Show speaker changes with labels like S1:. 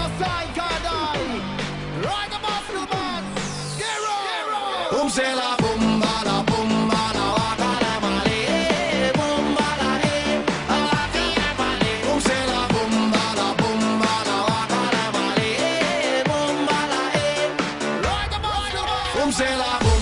S1: sign can die. Right about the man. Boom say la boom ba la waka la mali. Boom ba la waka la mali. Boom say la boom ba la waka la mali. Boom ba la right about the man. Boom say la